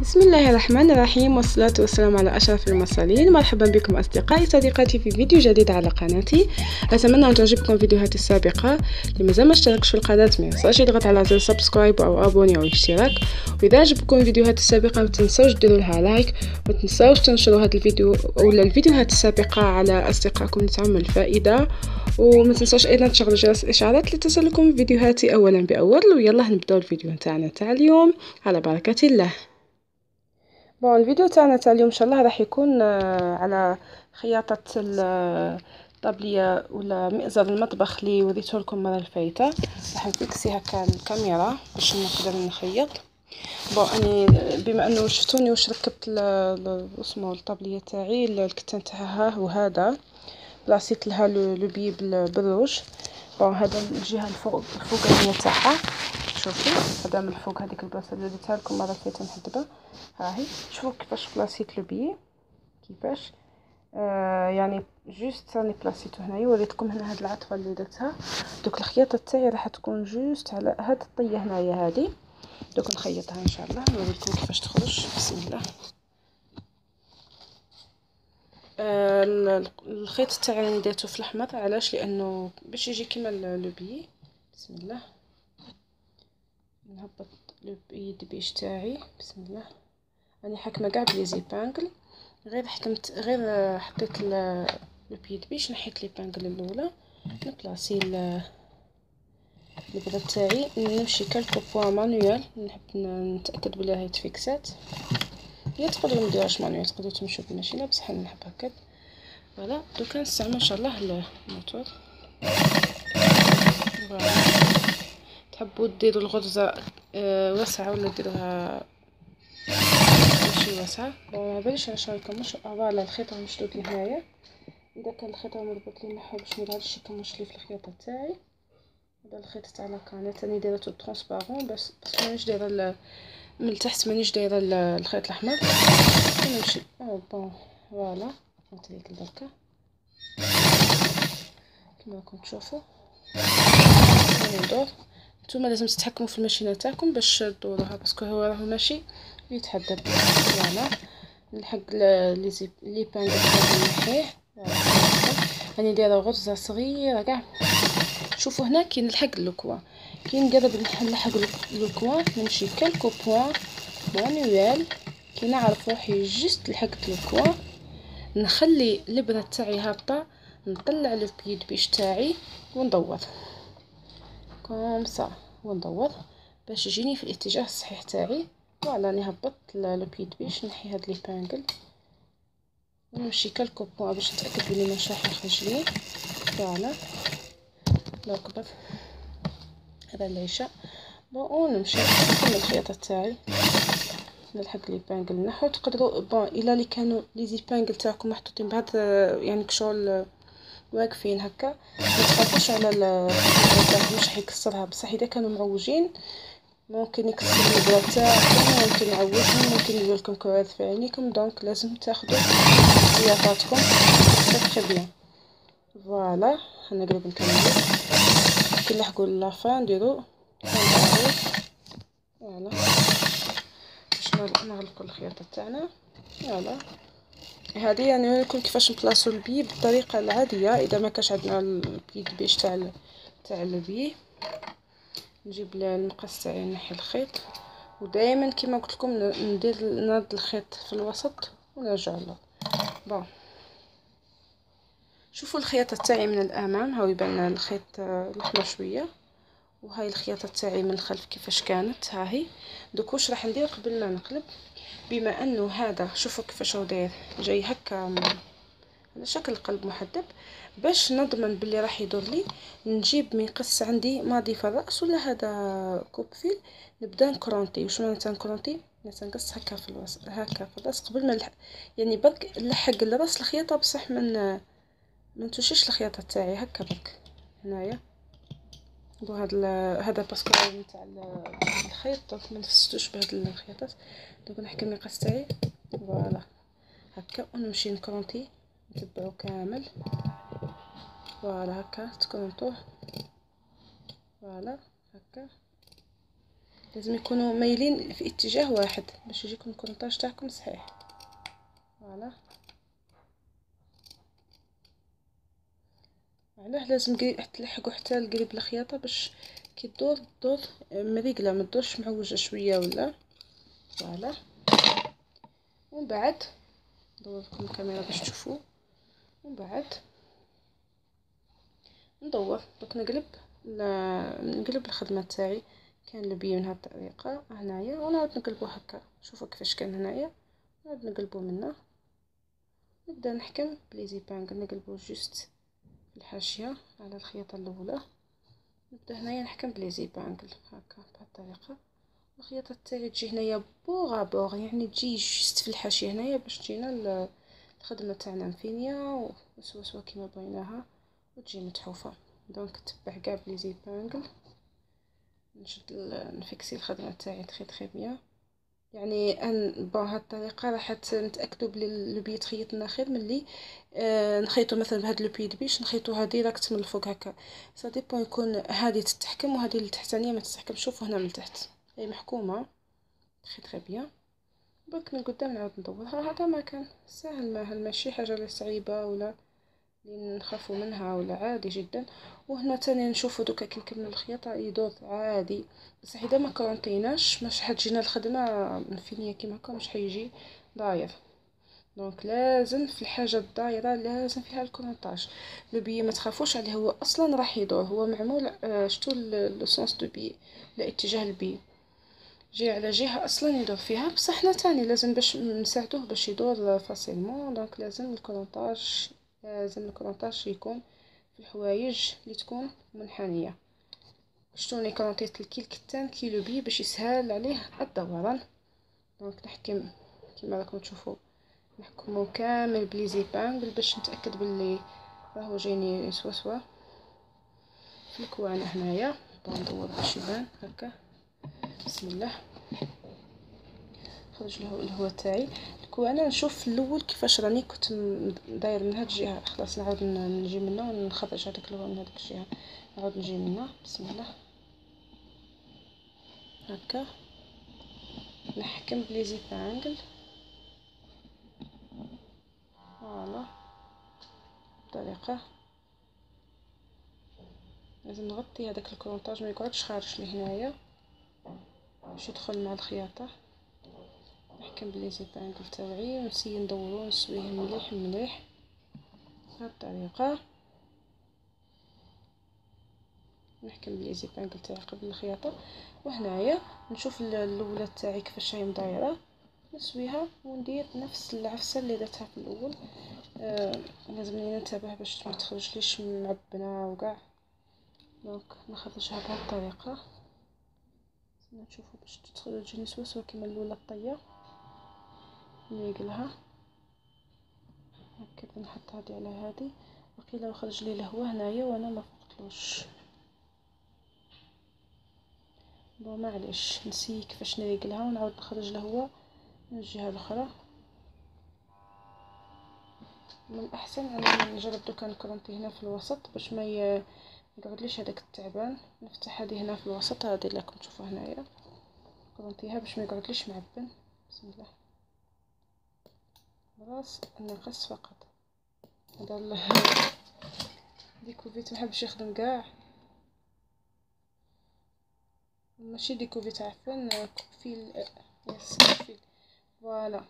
بسم الله الرحمن الرحيم، والصلاة والسلام على أشرف المرسلين. مرحبا بكم أصدقائي صديقاتي في فيديو جديد على قناتي. أتمنى أن تعجبكم فيديوهاتي السابقة. اللي مازال ما اشتركش في القناة ما ينساش يضغط على زر سبسكرايب أو أبوني أو اشتراك. وإذا عجبكم الفيديوهات السابقة ما تنسوش ديروا لها لايك، وما تنسوش تنشروا هذا الفيديو ولا الفيديوهات السابقة على أصدقائكم اللي تعمل الفائدة. وما تنسوش أيضا تشغلوا جرس الإشعارات لتصلكم فيديوهاتي أولا بأول. ويلا نبداو الفيديو نتاعنا تاع اليوم على بركة الله. الفيديو تاعنا تاع اليوم ان شاء الله راح يكون على خياطة الطابلية ولا مئزر المطبخ اللي وريته لكم المره الفايته. راح نفيكسي هكا الكاميرا باش نقدر نخيط. اني بما انه شفتوني واش ركبت اسمه الطابلية تاعي، الكتان تاعها هو هذا، بلاصيت لها لو بي بالروج. هذا الجهه الفوقانيه تاعها، شوفوا هذا من الفوق، هذيك البلاصه اللي درتها لكم مره فاتت محدبه. ها هي شوفوا كيفاش بلاصيت لو بي، كيفاش يعني جوست راني بلاصيتو هنايا. وريتكم هنا هاد العطفه اللي درتها. دوك الخياطه تاعي راح تكون جوست على هاد الطيه هنايا هادي. دوك نخيطها ان شاء الله، نوريكم كيفاش تخرج. بسم الله. الخيط تاعي راني درتو في الاحمر، علاش؟ لانه باش يجي كيما لو بي. بسم الله. نهبط لو بي بيش تاعي. بسم الله. راني حاكمه كاع بلي زيبانغل، غير حطيت لو بي بيش، نحيت لي بانغل الاولى، نبلاصي البرة تاعي، نمشي كالكو بوا مانويال، نحب نتاكد بلي راهي تفيكسات. يا تقدروا مديروهاش مانويال، تقدروا تمشوا بالماشينه، بصح انا نحب هكا. فوالا دوكا نستعمل ان شاء الله الموتور. فوالا تحبوا ديروا الغرزه واسعه ولا ديروها ماشي واسعه. ما باليش انا شنو مش فوالا الخيط مشدود لي هنايا. اذا كان الخيط مربوط لي نحو باش ميظهرش يكمش لي في الخياطه تاعي. هذا الخيط تاع لاكانيت راني دايرته ترونسبارون، بس مانيش دايره من تحت، مانيش دايره الخيط الاحمر. نمشي فوالا نعطيك دركا كما راكم تشوفوا. ندور. نتوما لازم تتحكموا في الماشينه تاعكم باش تدوروها، باسكو هو راهو ماشي يتحدى. فوالا نلحق لي بانغ تاعي نحيه. راني دايره غرزه صغيره كاع. شوفوا هنا كي نلحق لوكوا، كي نقرب نلحق لوكوا نمشي كالكو بوين مانويال. كي نعرف روحي جست لحقت لوكوا، نخلي الابره تاعي هابطه، نطلع لو بيد بيش تاعي وندور كوم سا، وندور باش يجيني في الاتجاه الصحيح تاعي. فوالا نهبط لو بيد بيش، نحي هاد لي بانغل ونمشي كالكو بوين باش نتاكد بلي ماشي راح يخرج لي. فوالا نركب هذا العشاء ونمشي نكمل الخياطه تاعي. نلحق لي بانغل نحو. تقدروا الا اللي كانوا لي زيبانغل تاعكم محطوطين بعد يعني كشغل واقفين هكا، ما تخافوش على مش حيكسرها، بصح اذا كانوا معوجين ممكن يكسر البرا تاعكم، ممكن يعوجهم، ممكن يجيو لكم كوارث في عينيكم. دونك لازم تاخذوا احتياطاتكم تري بيان. فوالا نقرب نكمل. كي نلحقوا لافان نديرو فوالا باش نغلقوا الخياطه تاعنا. فوالا هذه يعني نوريكم كيفاش نبلاصو البي بالطريقه العاديه. اذا ما كاش عندنا البي بيش تاع البي، نجيب المقص تاعي نحي الخيط، ودائما كما قلت لكم نرد الخيط في الوسط ونرجع له. شوفوا الخياطه تاعي من الامام، هاو يبان الخيط الاحمر شويه، وهاي الخياطه تاعي من الخلف كيفاش كانت. ها هي دوك واش راح ندير قبل ما نقلب؟ بما انه هذا شوفوا كيفاش هو داير جاي هكا على شكل قلب محدب، باش نضمن بلي راح يدور لي نجيب مقص عندي ماضي في الراس ولا هذا كوب فيل، نبدا نكرونتي. واش معناتها نكرونتي؟ نقص هكا في الوسط، هكا في الراس قبل ما يعني برك نلحق الراس الخياطه، بصح ما نتوشيش الخياطه تاعي هكا برك هنايا. هذا باسكو نتاع الخيط، دونك ما نفسدوش بهاد الخياطات. دونك نحكي المقص تاعي فوالا هكا ونمشي نكرونتي، نتبعو كامل. فوالا هكا تكرونطوه. فوالا هكا لازم يكونوا مايلين في اتجاه واحد باش يجيكم الكونطاج تاعكم صحيح. فوالا علاه لازم تلحقوا حتى القريب الخياطه باش كي تدور مريقله، ما تدورش معوجه شويه ولا. فوالا ومن بعد ندور لكم الكاميرا باش تشوفوا. ومن بعد ندور دوك نقلب الخدمه تاعي. كان لبي من هاد الطريقه هنايا ونعاود نقلبو هكا. شوفوا كيفاش كان هنايا، نعاود نقلبو منه. نبدا نحكم بلي زيبانغ نقلبو جوست في الحاشيه على الخياطه الاولى. نبدا هنايا نحكم بلي زيبانغ هكا بهاد الطريقه. الخياطه تاعي تجي هنايا بوغ بوغ، يعني تجي جوست في الحاشيه هنايا باش تجينا الخدمه تاعنا مفينيه وسوسوه كيما بغيناها وتجي متحوفه. دونك تبع كاع بلي زيبانغ نشد نفكسي الخدمه تاعي تري بيان. يعني ان بون هاد الطريقه راح نتاكدوا بلي لو بي تخيط لنا خير ملي نخيطوا مثلا بهاد لو بي باش نخيطوها ديريكت من الفوق هكا. سا ديبون يكون هذه تتحكم وهذه التحتانيه ما تتحكمش. شوفوا هنا من تحت هي محكومه تري بيان. برك من قدام نعاود ندورها. هذا ما كان سهل، ماشي حاجه اللي صعيبه ولا اللي نخافوا منها ولا عادي جدا. وهنا تاني نشوفوا دوكا كي نكمل الخياطه يدور عادي. بصح اذا ما كرونطيناش مش حتجينا الخدمه مفينيه كيما هكا، مش حيجي داير. دونك لازم في الحاجه الدايره لازم فيها الكرونطاج. لو بي ما تخافوش عليه، هو اصلا راح يدور. هو معمول شتو لو سونس دو بي، لاتجاه البي جهه على جهه اصلا يدور فيها. بصح حنا تاني لازم باش نساعدوه باش يدور فاسيلمون. دونك لازم الكرونطاج يكون في الحوايج اللي تكون منحنيه. شتوني كرونطيت الكيل كتان كيلو بي باش يسهل عليه الدوران. دونك نحكم كيما راكم تشوفوا، نحكمو كامل بلي زيبانغ باش نتاكد باللي راهو جايني سوا في الكوانه هنايا. ندور باش يبان هكا. بسم الله. نخرج الهواء تاعي الكوانه. نشوف في الاول كيفاش راني كنت داير من هاد الجهه. خلاص نعاود نجي منه ونخرج هذاك الهواء من هذيك الجهه. نعاود نجي منه. بسم الله هكا. نحكم بلي زيبانغ. فوالا بطريقه لازم نغطي هذاك الكرونطاج ما يقعدش خارج لهنايا باش يدخل مع الخياطه. نحكم بلي زيبانغ تاعي ونسي ندورو نسويه مليح مليح بهاد الطريقه. نحكم بلي زيبانغ تاعي قبل الخياطه. وهنايا نشوف الاولى تاعي كيفاش هي مدايره، نسويها وندير نفس العفسه اللي درتها في الاول. لازمني ننتبه باش ما تخرجليش معبنه وكاع. دونك نخرجها بهاد الطريقه. نشوفوا باش تجيني سوسوه كيما الاولى الطيه. نيقلها هكا. نحط هادي على هادي. وقيلا خرج لي الهواء هنايا وانا ما فقتلوش. بون معليش نسي كيفاش نريقلها ونعاود نخرج الهواء من الجهه الاخرى. من الاحسن انا نجرب دوكا نكرونطي هنا في الوسط باش ما يقعدليش هذاك التعبان. نفتح هذه هنا في الوسط. هذه اللي راكم تشوفوا هنايا كرونطيها باش ما يقعدليش معبن. بسم الله. براس النقص فقط. هذا ديكوفيت محبش يخدم كاع. ماشي ديكوفيت عفوا فيل. يس فيل. فوالا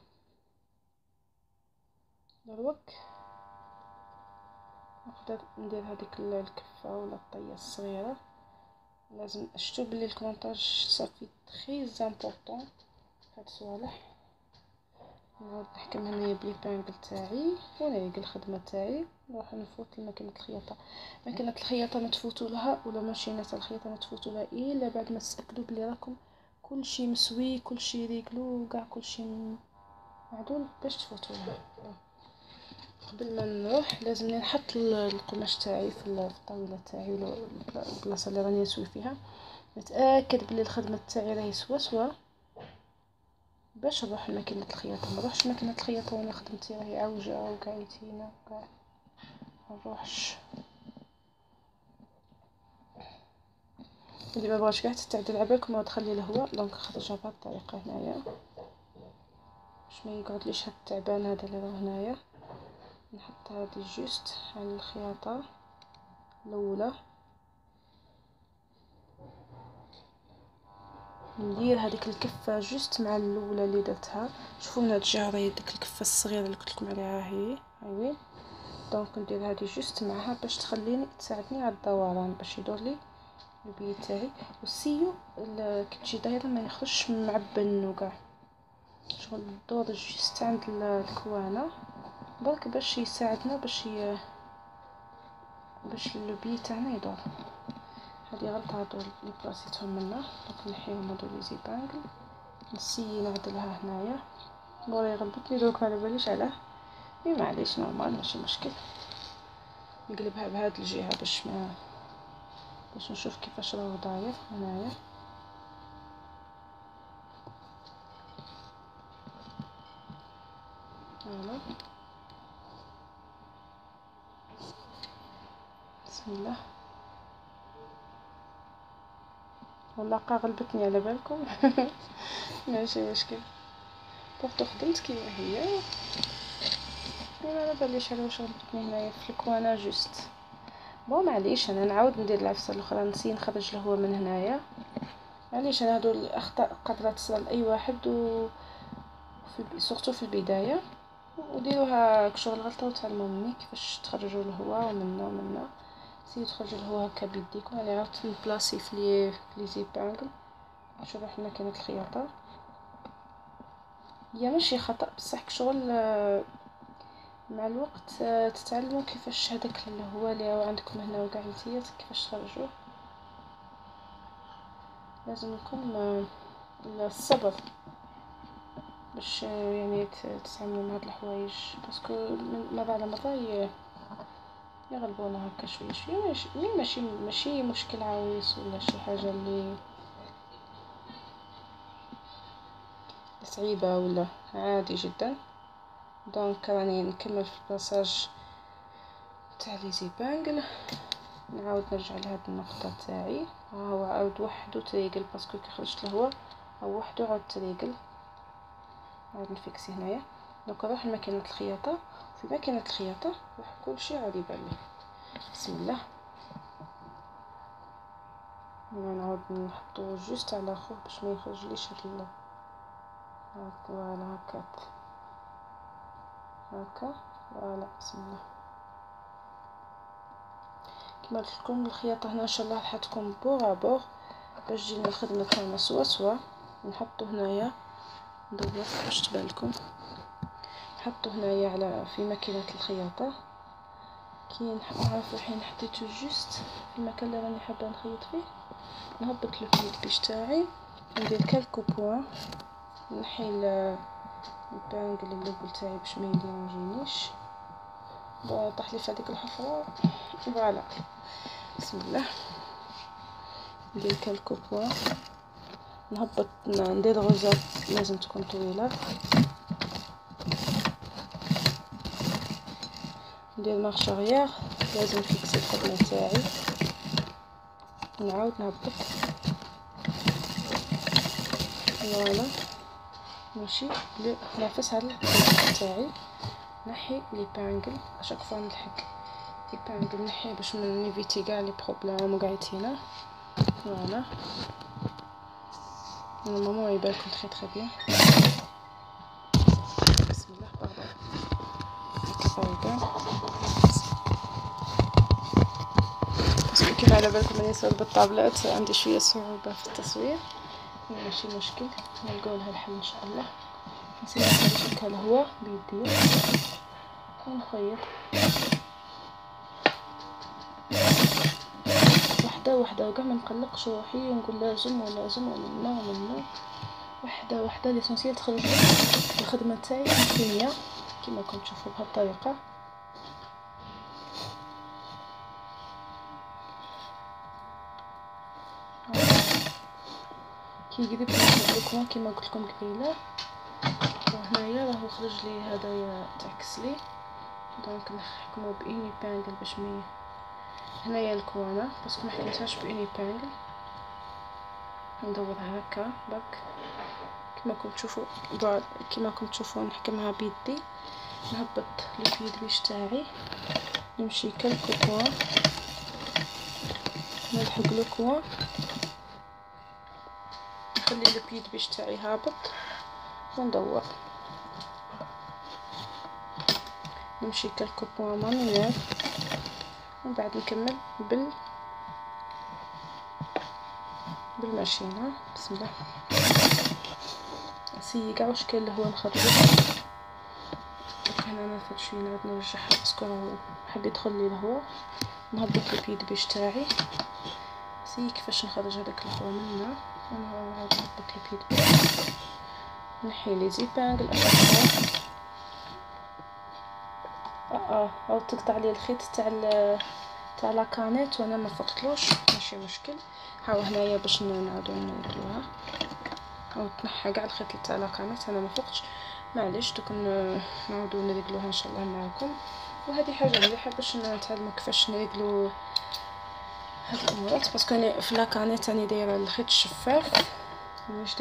دروك نقدر ندير هذيك الكفه ولا الطيه الصغيره. لازم شتو بلي الكونطاج صافي تري امبورطون هاد الصوالح. نعاود نحكم هنايا بلي بانغل تاعي ونريق الخدمه تاعي. نروح نفوت لماكينه الخياطه. ماكينه الخياطه ما تفوتوا لها ولا ماشينات الخياطه ما تفوتوا لها الا بعد ما تتاكدوا بلي راكم كلشي مسوي كلشي ريقلو كاع كلشي معدول باش تفوتوا لها. قبل ما نروح لازمني نحط القماش تاعي في الطاوله تاعي ولا البلاصه اللي راني نسوي فيها. نتاكد بلي الخدمه تاعي راهي سوا باش نروح لماكينه الخياطه. ما نروحش لماكينه الخياطه وانا خدمتي راهي عوجه وكاع يتينا وكاع ما نروحش. اللي ما بغاش كاع تتعدل على بالكم ما تخلي الهواء. دونك خرجها بهذه الطريقه هنايا باش ما يقعدليش هاد التعبان هذا اللي راه هنايا. نحط هذه جوست على الخياطه الاولى، ندير هذيك الكفه جوست مع الاولى اللي درتها. شوفوا من هاد الجهه راهي ديك الكفه الصغيره اللي قلت لكم عليها هي هاي. دونك ندير هذه جوست معها باش تساعدني على الدوران، باش يدور لي البي تاعي. والسيو كي تجي دايره ما يخرجش معبن وكاع، شغل الدور جوست عند الكوانه برك باش يساعدنا باش البي تاعنا يدور. هذه غلطه هادو اللي بلاصيتهم منا، دونك نحيهم هادو لي زيبانغل. نسيي نعدلها هنايا. بغا يغلبطني دوك على باليش علاه، مي معليش نورمال ماشي مشكل. نقلبها بهاد الجهه باش نشوف كيفاش راهو داير هنايا. فوالا بسم الله. والله غلبتني على بالكم. ماشي مشكل، بورتو خدمت كيما هي. انا على باليش على واش غلبتني هنايا في الكوانا جوست. بون معليش، انا نعاود ندير العفسه الاخرى، نسي نخرج الهواء من هنايا. معليش، انا هادو الاخطاء قادره تصرا لاي واحد سورتو في البدايه. وديروها كشغل غلطه وتعلموا مني كيفاش تخرجوا الهواء ومنا سيو تخرجوا الهواء هكا بيديكم. انا عاودت نبلاصي في لي زيبانغل. شوفوا حنا كانت الخياطه هي ماشي خطا بصح كشغل مع الوقت تتعلموا كيفاش هذاك الهواء اللي هو عندكم هنا وكاع نتيا كيفاش تخرجوه. لازم لكم الصبر باش يعني تتعاملوا مع هاد الحوايج، باسكو مرة على مرة يغلبونا هكا شويه شويه. ماشي مشكل عويص ولا شي حاجه اللي صعيبه، ولا عادي جدا. دونك راني نكمل في الباساج تاع لي زيبانغل. نعاود نرجع لهاد النقطه تاعي. ها هو عاود وحدو تريقل باسكو كي خرجت الهواء او وحدو عاود تريقل. عاود نفيكسي هنايا. دونك نروح لماكينه الخياطه. في ماكينه الخياطه راح كلشي عاود يبان لي. بسم الله. نعاود نحطو جوست على خوه باش ما يخرجليش هاد فوالا هكا فوالا. بسم الله. كما قلت لكم الخياطه هنا ان شاء الله راح تكون بوغ بوغ باش تجينا الخدمه تاعنا سوا. نحطو هنايا ندور باش تبان لكم. نحطو هنايا على في ماكينه الخياطه. كي نعرف الحين حطيتو جوست في المكان اللي راني حابه نخيط فيه. نهبط الفيد بيش تاعي، ندير كالكو بوان، نحي البانغل اللوغو تاعي باش ما يديرونجينيش. طاح لي في هذيك الحفره. فوالا بسم الله. ندير كالكو بوان، نهبط ندير غرزات لازم تكون طويله. ندير مارش اريير، لازم نفيكسي الخدمه تاعي. نعاود نهبط. فوالا ماشي نافس على الخدمه تاعي. نحي لي بانغل اشاك فوا نلحق لي بانغل نحي باش ما نيفيتي كاع لي بروبليم وقعتينا. فوالا نورمالمون يبانكم تري بيان. بسم الله. باردون باسكو كيف على بالكم راني نصور بالطابلات عندي شويه صعوبه في التصوير، ماشي مشكل نلقاو لها الحل ان شاء الله. نسيت نشكل الهواء بيدي ونخيط وحده وكاع ما نقلقش روحي ونقول لازم ومنا وحده ليسونسيال تخرج الخدمه تاعي مكميه كما كنتم تشوفوا بهذه الطريقه. كي قريب نحط كما قلت لكم قبيله. وهنايا راهو خرج لي هدايا تعكس لي. دونك نحكمو باني بانغل باش هنايا الكوانا باسكو ما حكمتهاش باني بانغل. ندورها هكا برك كما راكم تشوفوا نحكمها بيدي، نهبط البيد بيش تاعي، نمشي كالكوكوا، نلحق لوكوا، نخلي البيد بيش تاعي هابط وندور، نمشي كالكوكوا مانويل، ومن بعد نكمل بالماشينه. بسم الله. سي كاع واش كاين اللي هو نخرجو هنا، ناخد شويه نعاود نرجعها باسكو راهو حاب يدخل لي الهواء، نهبط البيد بيش تاعي، سي كيفاش نخرج هذاك الهواء منها، انا نعاود نهبط البيد بيش، نحي لي زيبانغ الاشخاص. او تقطع لي الخيط تاع لاكانيت وانا ما فقتلوش، ماشي مشكل. هاو هنايا باش نعاودو نردوها، او تنحى كاع الخيط تاع لاكانيت، انا ما فقتش، معليش. دوك نعاودو نريقلوها ان شاء الله معاكم. وهذه حاجه مليحه باش نتعلموا كيفاش نريقلو هاد الامورات، باسكو انا في لاكانيت راني دايره الخيط الشفاف، مانيش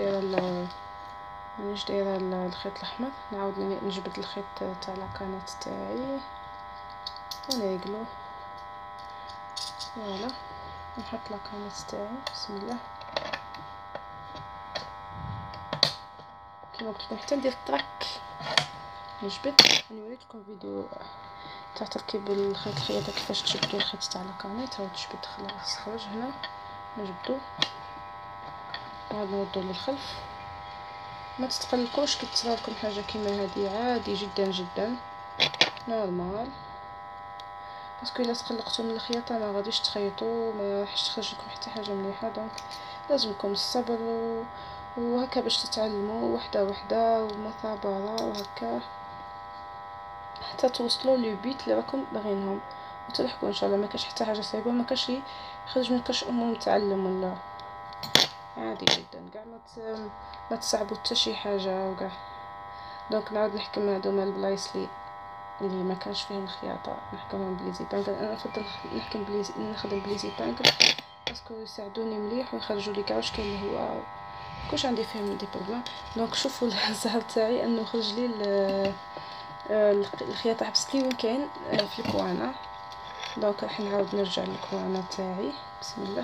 دايره الخيط الاحمر. نعاود نجبد الخيط تاع لاكانيت تاعي ونريقلو. فوالا، نحط لاكانيت تاعي. بسم الله. كما قلت لكم حتى ندير الطراك نجبد. نوريكم فيديو تاع تركيب الخياطه كيفاش تجبدوا الخيط تاع لاكانيت. هاو تجبد خلاص، خرج هنا نجبدو، نعاود نردو للخلف. ما تتقلقوش كي تصرا لكم حاجه كيما هذه، عادي جدا جدا نورمال، باسكو الا تقلقتوا من الخياطه ما غاديش تخيطوا، ما راحش تخرج لكم حتى حاجه مليحه. دونك لازمكم الصبر وهكا باش تتعلموا وحده وحده ومثابره، وهكا حتى توصلوا لي بيت اللي راكم باغينهم وتلحقوا ان شاء الله. ما كاش حتى حاجه صعيبه، ما كاش يخرج من كاش متعلم ولا، عادي جدا كاع ما تصعبوا حتى شي حاجه وكاع. دونك نعاود نحكم هذوما البلايص اللي ما كانش فيهم الخياطه نحكمهم بليزي بانكل. انا نفضل نخدم بليزي بانكل باسكو يساعدوني مليح ويخرجوا لي كاع واش كاين اللي هو كلش عندي فيهم دي بروبليم. دونك شوفوا الزهر تاعي انه خرج لي الخياطه حبست لي وين كاين في الكوانه. دونك راح نعاود نرجع للكوانه تاعي. بسم الله.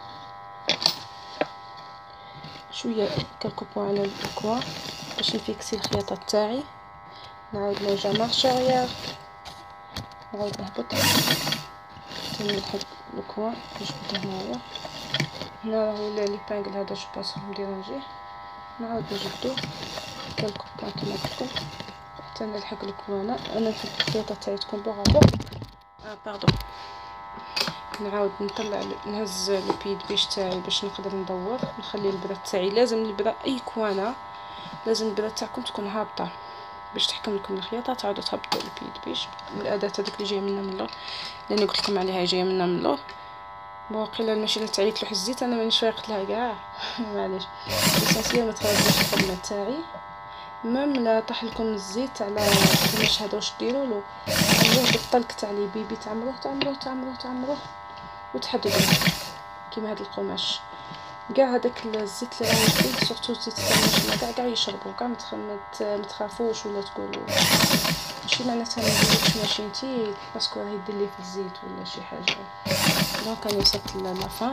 شويه كالكوبون على الكوان باش نفيكسي الخياطه تاعي. نعاود نرجع مارش اريير، نعاود نهبط تاني نلحق الكوان نجبد هنايا. هنا راهو لي بانغل هذا جو باس راهم ديرونجي، نعاود نجبدو كالكوبون كيما قلت لكم حتى نلحق الكوانه. انا نحب الخياطه تاعي تكون بوغابو. باردون. نعاود نطلع نهز البيد بيش تاعي باش نقدر ندور، نخلي البرة تاعي. لازم البرة اي كوانه لازم البرة تاعكم تكون هابطه باش تحكم لكم الخياطه. تعاودوا تهبطوا البيد بيش الاداه هذيك اللي جايه منا من اللور، لاني قلت لكم عليها جايه منا من اللور. واقيلا الماشينه تاعي تلوح الزيت انا مانيش فايقت لها كاع معليش. اساسيا ما تخرجوش الخدمه تاعي. ميم لا طاح لكم الزيت على القماش هذا واش ديروا له، عمروه بالطلق تاع لي بيبي، تعمروه وتحددوا كيما هذا القماش كاع هذاك الزيت اللي راهو فيه، سورتو الزيت تاع الماشينه كاع يشربوا كاع. ما تخافوش ولا تقولوا ماشي معناتها ما نديرش ماشينتي باسكو راهي دير لي في الزيت ولا شي حاجه. دونك انا وصلت لافان.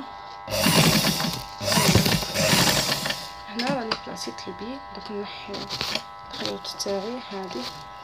هنا راني بلاصيت البي. دوك نحي الخيوط تاعي هذه،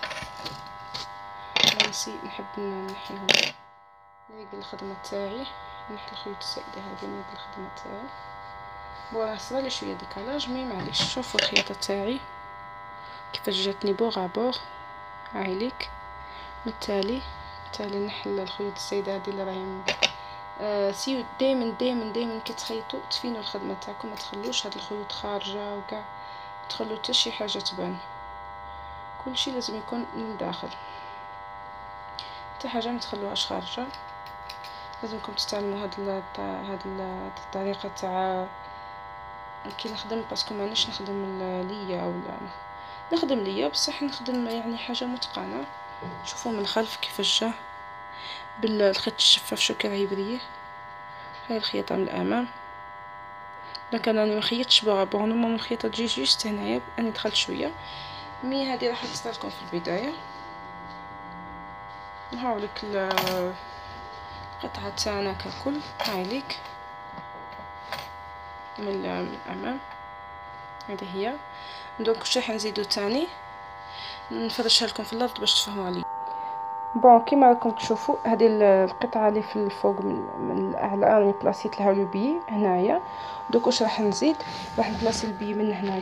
نحب نحيهم نريق الخدمه تاعي، نحي الخيوط الزايده هذه نريق الخدمه تاعي. فوالا صرالي شويه ديكالاج مي معليش. شوفوا الخياطه تاعي كيفاش جاتني بوغ ابوغ هايليك. بالتالي نحل الخيوط الزايده هذه اللي راهي سيو دائما كي تخيطوا تفينوا الخدمه تاعكم، ما تخلوش هاد الخيوط خارجه وكاع، تخلوا حتى شي حاجه تبان. كلشي لازم يكون من الداخل، حتى حاجه ما تخلوهاش خارجه. لازمكم تستعملوا هاد الطريقه تاع كي نخدم، باسكو مانيش نخدم ليا ولا نخدم ليا بصح نخدم يعني حاجه متقنه. شوفوا من الخلف كيفاش جا بالخيط الشفاف، شو كي راهي بريه. هاي الخياطه من الامام. دونك انا ما خيطتش بون نورمالمون الخيطه تجي جوست هنايا، انا دخلت شويه مي هذه راح تصير لكم في البدايه. نهاولك القطعه تاعنا ككل، هاي ليك من الامام، هذه هي. دونك واش راح نزيدو تاني، نفرشها لكم في الارض باش تفهموا علي. بون كيما راكم تشوفوا هذه القطعه اللي في الفوق من الاعلى راني بلاصيت لها لو بي هنايا. دوك واش راح نزيد، راح نبلاصي البي من هنا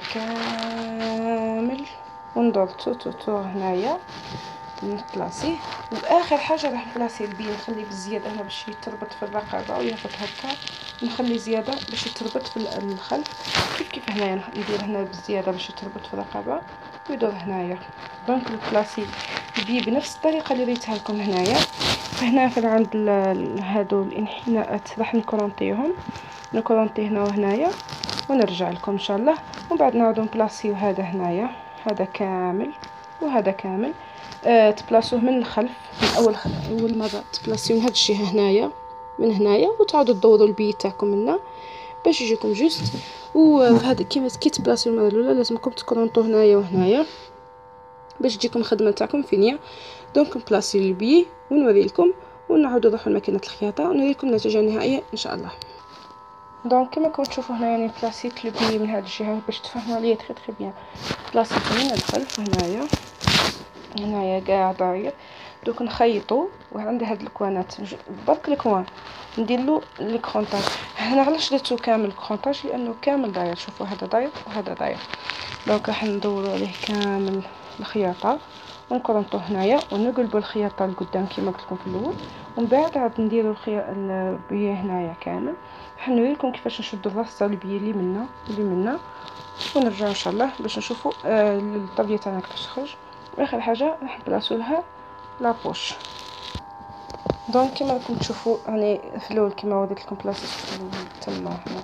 كامل وندور تو هنايا نبلاصيه، واخر حاجه راح نبلاصي البي نخلي بالزياده هنا باش يتربط في الرقبه ويهبط هكا، نخلي زياده باش يتربط في الخلف، كيف هنايا ندير هنا بالزياده باش يتربط في الرقبه ويدور هنايا. دونك نبلاصي البي بنفس الطريقه اللي ريتها لكم هنايا. فهنا في عند هادو الانحناءات راح نكورونطيهم، نكورونطي هنا وهنايا ونرجع لكم ان شاء الله. ومن بعد نعاودو نبلاصيو هذا هنايا، هذا كامل وهذا كامل. تبلاصوه من الخلف، من اول مره تبلاصيو من هاد الجهه هنايا، من هنايا، وتعاودوا تدوروا البي تاعكم منا باش يجيكم جوست. وهذا كي تبلاصيو المره الاولى لازمكم تكورونطو هنايا وهنايا باش تجيكم الخدمه تاعكم فينيه. دونك نبلاصي البي ونوري لكم ونعاودوا نروحوا لماكينه الخياطه ونوري لكم النتيجه النهائيه ان شاء الله. دونك كما راكم تشوفوا هنا يعني بلاصيت البي من هذه الجهه باش تفهموا عليا تري بيان. بلاصيت من الخلف هنايا كاع داير. دوك نخيطوا وعندي هاد الكوانات برك الكوان ندير له الكرونطاج. هنا علاش درتو كامل الكرونطاج، لانه كامل داير. شوفوا هذا داير وهذا داير. دونك راح ندوروا عليه كامل الخياطه ونكرونطو هنايا ونقلبوا الخياطه لقدام كيما قلت لكم في الاول، ومن بعد عاد نديروا البي هنايا كامل. راح نوري لكم كيفاش نشدوا الرصه البي اللي منا ونرجع ان شاء الله باش نشوفوا الطبيه تاعنا كيفاش تخرج. واخر حاجه راح نبلاصو لها لابوش. دونك كما راكم تشوفوا راني في الاول كما وريت لكم بلاصه تما هنا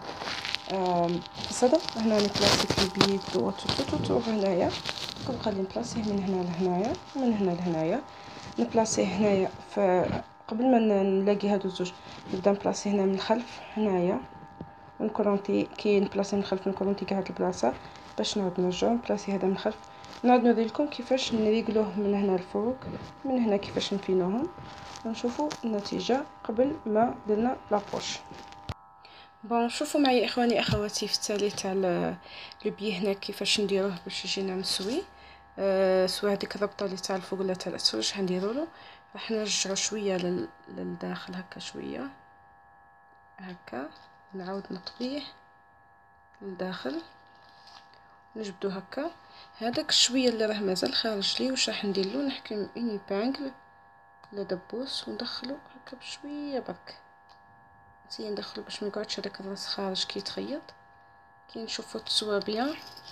في الصدر. هنا راني بلاصيت البي تو هنايا كنبقى لي نبلاصيه من هنا لهنايا ومن هنا لهنايا. نبلاصيه هنايا قبل ما نلاقي هادو الزوج نبدا نبلاصيه هنا من الخلف هنايا ونكورونتي. كي نبلاصي من الخلف نكورونتي كاع هاد البلاصه باش نعاود نرجعو نبلاصي هذا من الخلف. نعاود نوري لكم كيفاش نريقلوه من هنا الفوق، من هنا كيفاش نفينوهم ونشوفوا النتيجه قبل ما درنا لابوش. بون شوفوا معي اخواني اخواتي في التالي تاع لو بي هنا كيفاش نديروه باش يجينا مسوي. سواء هذيك الربطه اللي تاع الفوق ولا تاع الاسفل واش حنديروا له، راح نرجعوا شويه للداخل هكا شويه هكا، نعاود نطويه للداخل نجبدو هكا. هذاك الشويه اللي راه مازال خارج لي واش راح ندير له، نحكم اني بانغل ولا دبوس وندخلو هكا بشويه برك، نسي ندخلو باش ما يقعدش هذاك الراس خارج كي يتخيط. كي نشوفو تسوى بيان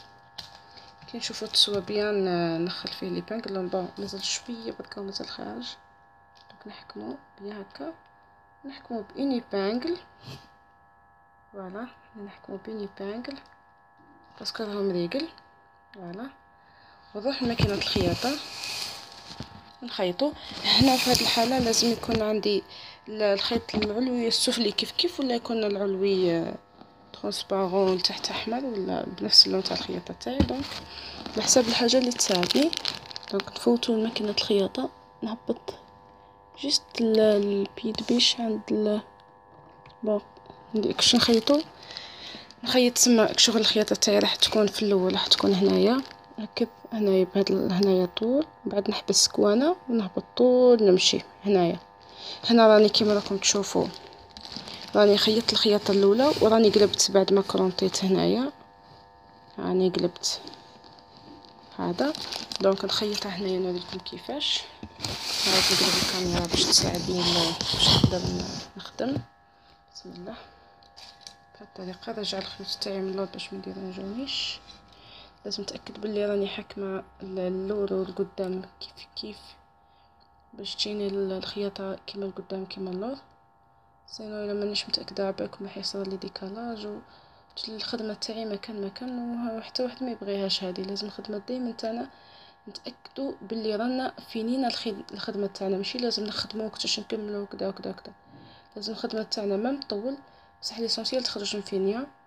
ندخل فيه لي بانغل. بون مازال شويه برك ومازال خارج، دونك نحكمو بيان هكا، نحكمو باني بانغل. فوالا نحكمو باني بانغل باسكو راهو مريقل. فوالا ونروح لماكينه الخياطه نخيطو. هنا في هذه الحاله لازم يكون عندي الخيط العلوي السفلي كيف ولا يكون العلوي ترانسبارون تحت احمر ولا بنفس اللون تاع الخياطه تاعي. دونك على حسب الحاجه اللي تساعدني. دونك نفوتو لماكينه الخياطه نهبط جست البيد بيش عند بون كش نخيط تما شغل الخياطه تاعي راح تكون في الاول راح تكون هنايا نركب هنايا بهاد هنايا طول، بعد نحبس كوانه ونهبط طول نمشي هنايا. هنا راني كيما راكم تشوفوا راني خيطت الخياطه الاولى وراني قلبت بعد ما كرونطيت هنايا، راني قلبت هذا. دونك نخيطها هنايا نوريكم كيفاش. هاك نقلب الكاميرا باش تساعدني باش نقدر نخدم. بسم الله. بهذه الطريقه نرجع الخيوط تاعي من اللور باش ما يديرونجونيش. لازم نتاكد بلي راني حاكمه اللور والقدام كيف باش تجيني الخياطه كيما القدام كيما اللور. زينو الا مانيش متاكده عبالكم راح يصير لي ديكالاج الخدمه تاعي مكان وحتى واحد ما يبغيهاش. هذه لازم الخدمه دائما تاعنا نتاكدوا باللي رانا فينينا الخدمه تاعنا، ماشي لازم نخدمو وقتاش نكملو كدا وكدا كدا. لازم الخدمه تاعنا ما نطول بصح ليسونسيال تخرج مفينيه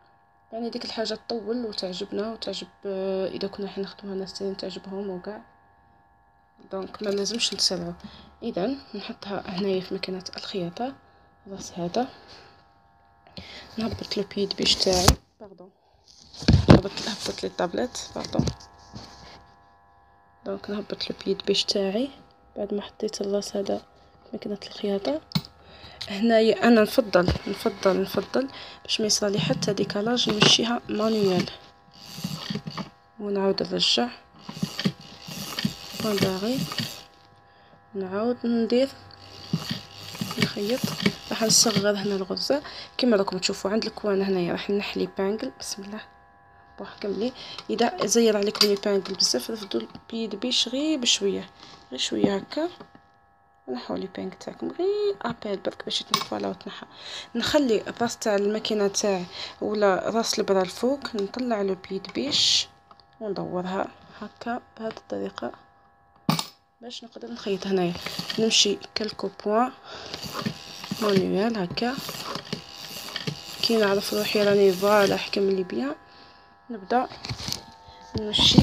يعني ديك الحاجه تطول وتعجبنا وتعجب اذا كنا حنا نخدموها ناس تانيين تعجبهم وكاع، دونك ما لازمش نتسرعوا. اذا نحطها هنايا في ماكينه الخياطه. راس هذا نهبط لو بيد بيش تاعي، باردون هبطت لي الطابلت، باردون. دونك نهبط لو بيد بيش تاعي بعد ما حطيت الراس هذا في ماكينه الخياطه. هنايا انا نفضل باش ما يصرالي حتى ديكالاج نمشيها مانيوال ونعاود نرجع باغي، نعاود ندير نخيط. راح نصغر هنا الغرزه كما راكم تشوفوا عند الكوان. هنايا راح نحلي بانجل، بسم الله. روح كملي. اذا زير عليكم لي بانجل بزاف رفدوا بيد بيش غير بشويه، غير شويه هكا، نحو لي بانك تاعكم غير ابيل برك باش يتنفالا وتنحى. نخلي الراس تاع الماكينه تاعي ولا راس البرا الفوق، نطلع له بيد بيش وندورها هكا بهذه الطريقه باش نقدر نخيط. هنايا نمشي كلكو بوين مانيوال هكا كي نعرف روحي راني فوالا حكم لي بيان، نبدا نمشي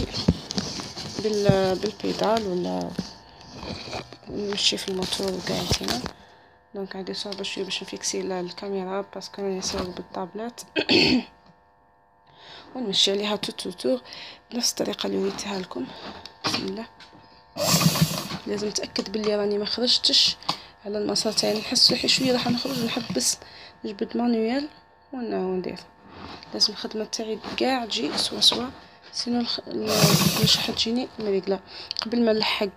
بالبيدال ولا نمشي في الموتور وقاعدين. دونك عندي صعوبه شويه باش نفيكسي الكاميرا باسكو راني نصور بالطابلت ونمشي عليها تو بنفس الطريقه اللي وريتها لكم. بسم الله. لازم نتاكد بلي راني ما خرجتش على المسار تاعي. نحس روحي شويه راح نخرج، نحبس نجبد مانيوال وندير. لازم الخدمه تاعي كاع تجي سوا سينو المشحه تجيني مريقله. قبل ما نلحق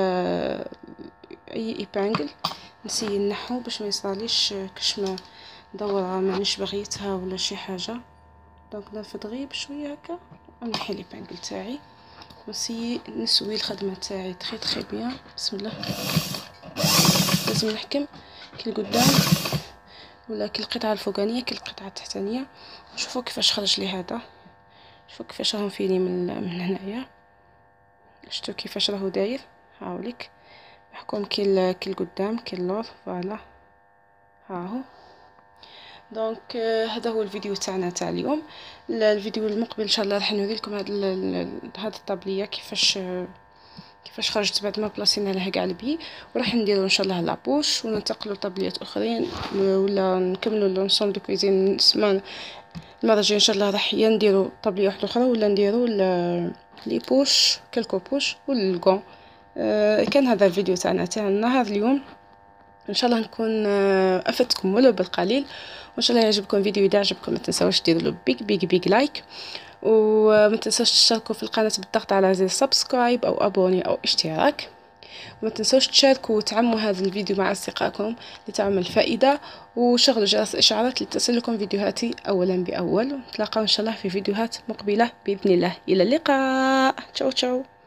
اي ايبانجل نسي نحو باش ما يصراليش كشمه دوره مانيش بغيتها ولا شي حاجه. دونك نرفد غير بشويه هكا ونحي لي بانجل تاعي ونسي نسوي الخدمه تاعي تري بيان. بسم الله. لازم نحكم كي القدام ولا كي القطعه الفوقانيه كي القطعه التحتانيه. شوفوا كيفاش خرج لي هذا، شوفوا كيفاش راهم فيني من هنايا، شفتوا كيفاش راهو داير. هاوليك محكوم كي القدام كي اللور، فوالا هاهو. دونك هذا هو الفيديو تاعنا تاع اليوم. الفيديو المقبل ان شاء الله راح نوريلكم هاد الطابليه كيفاش خرجت بعد ما بلاصينا لها كاع البي، وراح نديرو ان شاء الله لابوش وننتقلوا لطابليات اخرين ولا نكملوا لونسوم دو كويزين. السمانه المره الجايه ان شاء الله راح نديروا طابليه واحده اخرى ولا نديروا لي بوش كلكو بوش والكون. كان هذا الفيديو تاعنا تاع النهار اليوم. ان شاء الله نكون افدتكم ولو بالقليل، وان شاء الله يعجبكم الفيديو. اذا عجبكم ما تنساوش ديروا له بيج لايك، وما تنساوش تشتركوا في القناه بالضغط على زر سبسكرايب او ابوني او اشتراك، وما تنساوش تشاركوا وتعموا هذا الفيديو مع اصدقائكم لتعمل فائده، وشغلوا جرس الاشعارات لتصلكم فيديوهاتي اولا باول. نتلاقاو ان شاء الله في فيديوهات مقبله باذن الله. الى اللقاء. تشاو تشاو.